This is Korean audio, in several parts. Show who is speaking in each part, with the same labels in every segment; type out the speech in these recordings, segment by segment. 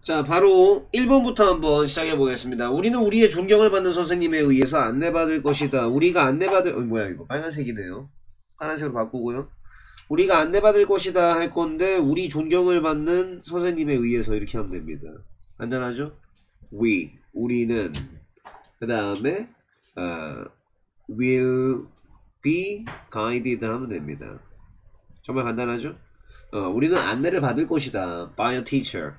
Speaker 1: 자, 바로 1번부터 한번 시작해 보겠습니다. 우리는 우리의 존경을 받는 선생님에 의해서 안내받을 것이다. 우리가 안내받을, 뭐야 이거 빨간색이네요. 파란색으로 바꾸고요. 우리가 안내받을 것이다 할 건데, 우리 존경을 받는 선생님에 의해서 이렇게 하면 됩니다. 간단하죠? 우리는, 그 다음에 will be guided 하면 됩니다. 정말 간단하죠? 우리는 안내를 받을 것이다. by a teacher.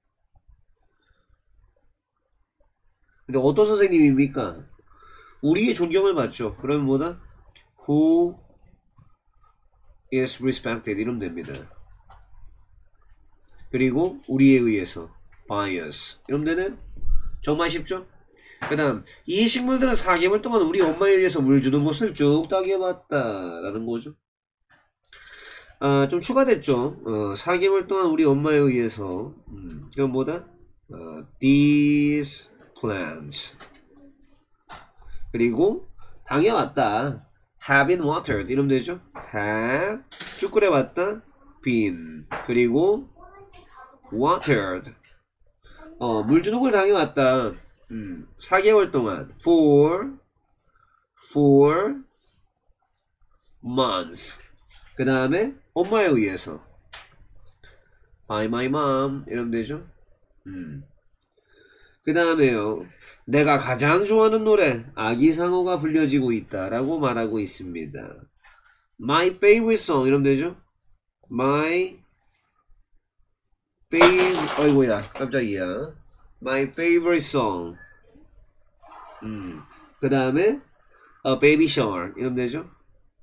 Speaker 1: 근데 어떤 선생님입니까? 우리의 존경을 받죠. 그러면 뭐다? Who is respected 이러면 됩니다. 그리고 우리에 의해서 by us 이러면 되네? 정말 쉽죠? 그 다음 이 식물들은 4개월 동안 우리 엄마에 의해서 물 주는 것을 쭉 따개봤다 라는 거죠. 좀 추가됐죠. 4개월 동안 우리 엄마에 의해서 그럼 뭐다? These plants. 그리고 당해왔다. Have been watered 이러면 되죠. Have 쭉 끓여봤다. Been 그리고 watered. 물 주는 걸 당해왔다. 4개월 동안 for months. 그 다음에 엄마에 의해서 by my mom 이러면 되죠. 그 다음에요, 내가 가장 좋아하는 노래 아기상어가 불려지고 있다 라고 말하고 있습니다. My favorite song 이러면 되죠. My favorite, 어이구야 깜짝이야. My favorite song. 그 다음에 a baby shower 이러면 되죠.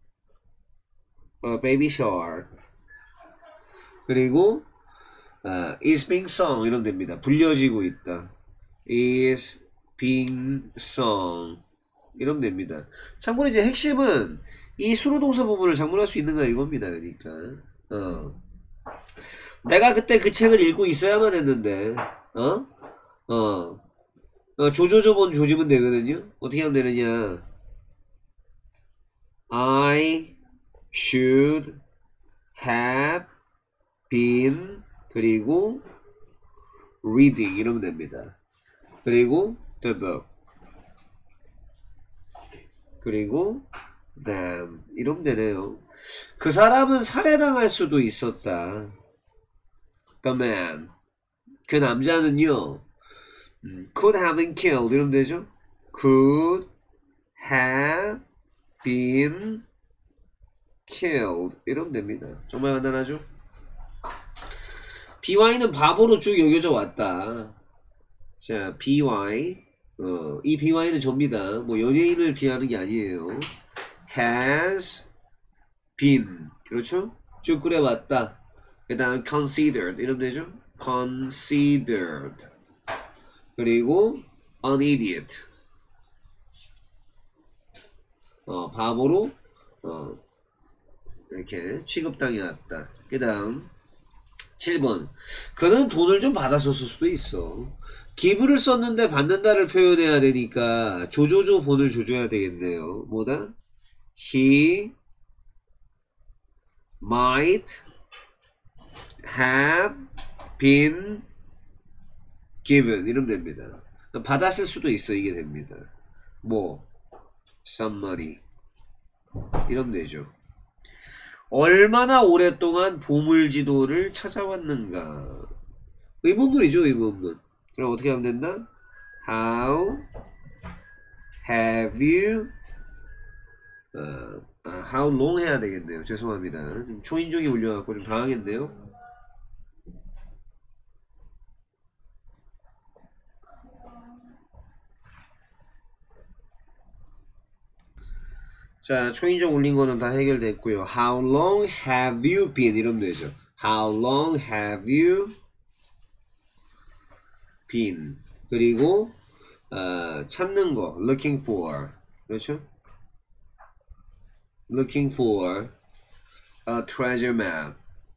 Speaker 1: a baby shower. 그리고 is being sung 이러면 됩니다. 불려지고 있다. is being sung 이러면 됩니다. 참고로 이제 핵심은 이 수로동사 부분을 장문할 수 있는가 이겁니다. 그러니까 내가 그때 그 책을 읽고 있어야만 했는데 조조조본 조지면 되거든요. 어떻게 하면 되느냐. I should have been 그리고 reading 이러면 됩니다. 그리고 the book 그리고 them 이러면 되네요. 그 사람은 살해당할 수도 있었다. The man 그 남자는요 could have been killed 이러면 되죠. could have been killed 이러면 됩니다. 정말 간단하죠. by는 바보로 쭉 여겨져 왔다. 자, by 이 by는 접니다. 뭐 연예인을 비하는 게 아니에요. has been 그렇죠? 쭉 그래왔다. 그 다음 considered 이러면 되죠. considered 그리고 an idiot 바보로 이렇게 취급당해 왔다. 그 다음 7번 그는 돈을 좀 받았었을 수도 있어. 기부를 썼는데 받는다를 표현해야 되니까 조조조 본을 조져야 되겠네요. 뭐다? He might have been given 이러면 됩니다. 받았을 수도 있어 이게 됩니다. 뭐 some money 이러면 되죠. 얼마나 오랫동안 보물지도를 찾아왔는가. 의문문이죠. 의문문. 그럼 어떻게 하면 된다? How have you how long 해야 되겠네요. 죄송합니다. 좀 초인종이 울려갖고 좀 당하겠네요. 자, 초인종 울린 거는 다 해결됐고요. How long have you been 이러면 되죠. How long have you been 그리고 찾는 거 looking for 그렇죠? looking for a treasure map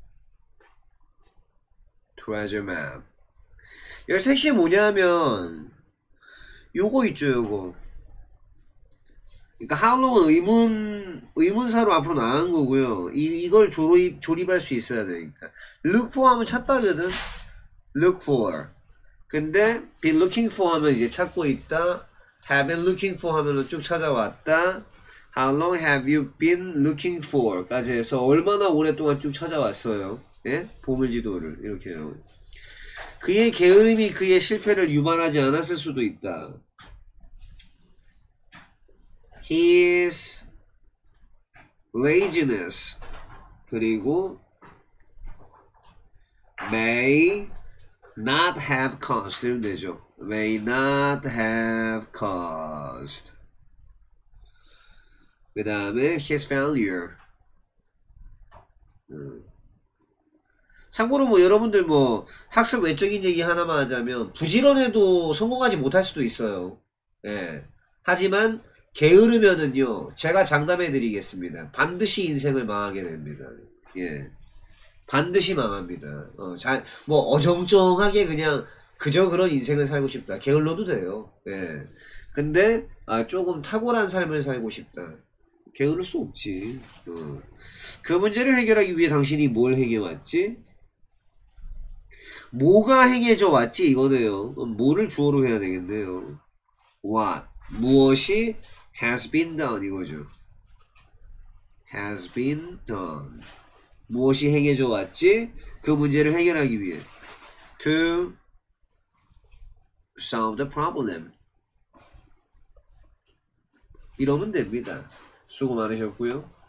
Speaker 1: 여기서 핵심이 뭐냐면 요거 있죠. 요거 그러니까 how long은 의문사로 앞으로 나간 거고요. 이걸 조립할 수 있어야 되니까 look for 하면 찾다거든. look for 근데 been looking for 하면 이제 찾고 있다. have been looking for 하면은 쭉 찾아왔다. How long have you been looking for? 까지 해서 얼마나 오랫동안 쭉 찾아왔어요. 예? 보물지도를 이렇게요. 그의 게으름이 그의 실패를 유발하지 않았을 수도 있다. His laziness 그리고 may not have caused 이러면 되죠. may not have caused 그 다음에 his failure 참고로 뭐 여러분들 뭐 학습 외적인 얘기 하나만 하자면 부지런해도 성공하지 못할 수도 있어요. 예. 하지만 게으르면은요 제가 장담해 드리겠습니다. 반드시 인생을 망하게 됩니다. 예. 반드시 망합니다. 뭐 어정쩡하게 그냥 그저 그런 인생을 살고 싶다. 게을러도 돼요. 예. 근데 조금 탁월한 삶을 살고 싶다. 게으를 수 없지. 그 문제를 해결하기 위해 당신이 뭘 행해왔지? 뭐가 행해져 왔지? 이거네요. 뭐를 주어로 해야 되겠네요. What? 무엇이 has been done 이거죠. has been done. 무엇이 행해져 왔지? 그 문제를 해결하기 위해. To solve the problem. 이러면 됩니다. 수고 많으셨고요.